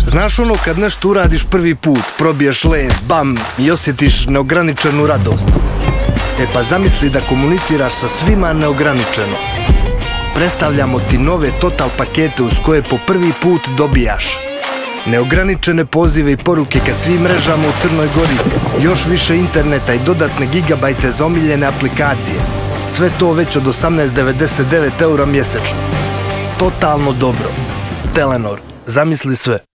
Znaš ono kad nešto uradiš prvi put, probiješ led, bam, i osjetiš neograničenu radost? E pa zamisli da komuniciraš sa svima neograničeno. Predstavljamo ti nove Total pakete uz koje po prvi put dobijaš neograničene pozive i poruke ka svim mrežama u Crnoj Gori, još više interneta i dodatne gigabajte za omiljene aplikacije. Sve to već od 18,99 € mjesečno. Totalno dobro. Telenor, zamisli sve.